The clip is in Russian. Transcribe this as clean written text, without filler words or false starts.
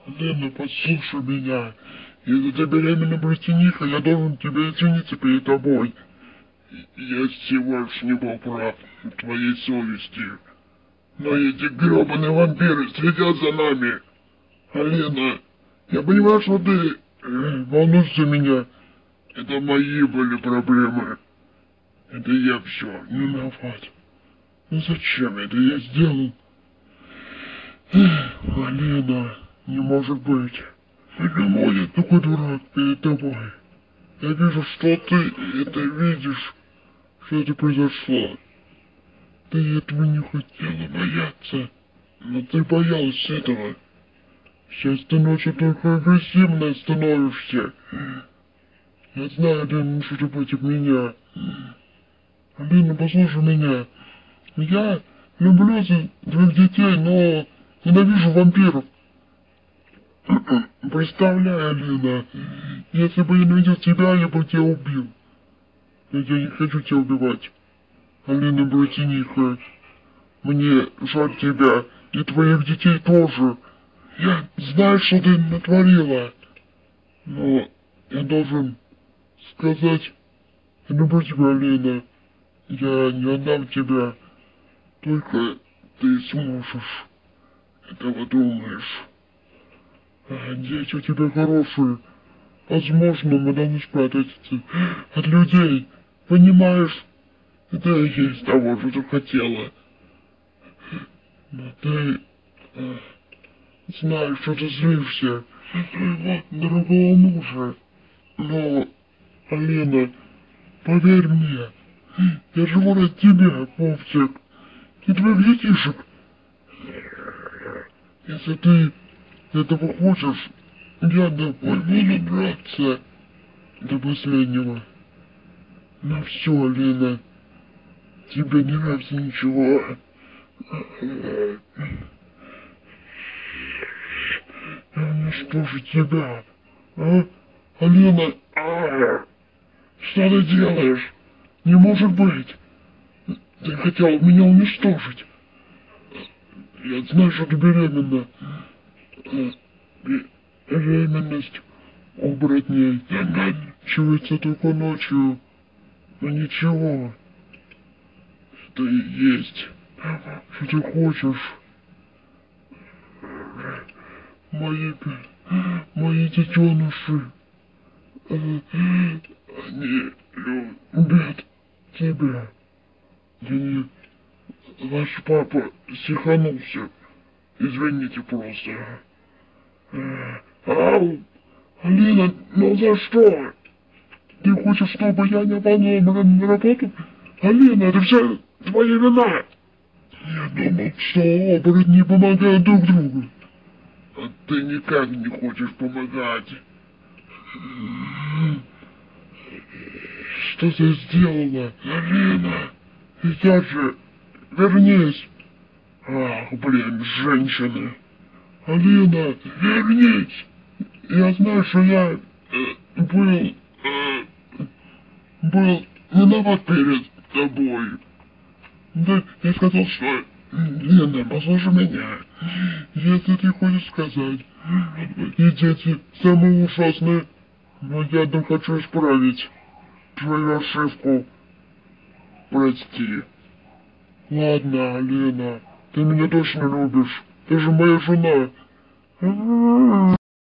Лена, послушай меня. Если ты беременна брательниха, я должен тебе извиниться перед тобой. Я всего лишь не был прав в твоей совести. Но эти гребаные вампиры следят за нами. Алена, я понимаю, что ты волнуешься за меня. Это мои были проблемы. Это я все, не виноват. Ну зачем это я сделал? Алена, не может быть. Почему я такой дурак перед тобой? Я вижу, что ты это видишь, что это произошло. Ты этого не хотела бояться, но ты боялась этого. Сейчас ты ночью только агрессивно становишься. Я знаю, Лена, что ты против меня. Лена, послушай меня. Я люблю твоих детей, но ненавижу вампиров. Представляю, Лена, если бы я не видел тебя, я бы тебя убил. Но я не хочу тебя убивать. Алина Братениха, мне жаль тебя и твоих детей тоже. Я знаю, что ты натворила. Но я должен сказать, я люблю тебя, Алина. Я не отдам тебя. Только ты сможешь. Этого думаешь. Дети у тебя хорошие. Возможно, мы должны спрятаться от людей. Понимаешь? Это и есть того, что ты хотела. Но ты знаешь, что ты злишься на своего дорогого мужа. Но, Алина, поверь мне, я живу ради тебя, Вовчик, и твоих детишек. Если ты этого хочешь, я домой буду драться до последнего. Но все, Алина, тебе не нравится ничего. Я уничтожу тебя. А? Алина, что ты делаешь? Не может быть. Ты хотел меня уничтожить. Я знаю, что ты беременна. Беременность оборотней заканчивается только ночью. Но ничего. Это и есть, что ты хочешь. Мои детеныши, они любят тебя. Ваш папа стиханулся. Извините просто. Ау! Алина, ну за что? Ты хочешь, чтобы я не пошла на работу? Алина, это все твоя вина. Я думал, что оборотни помогают друг другу. А ты никак не хочешь помогать. Что ты сделала, Алина? Я же... Вернись. Ах, блин, женщина. Алина, вернись. Я знаю, что я был виноват перед тобой. Да, я сказал, что... Лена, послушай меня. Если ты хочешь сказать, и дети самые ужасные, но я одно хочу исправить твою ошибку. Прости. Ладно, Лена, ты меня точно любишь. Ты же моя жена.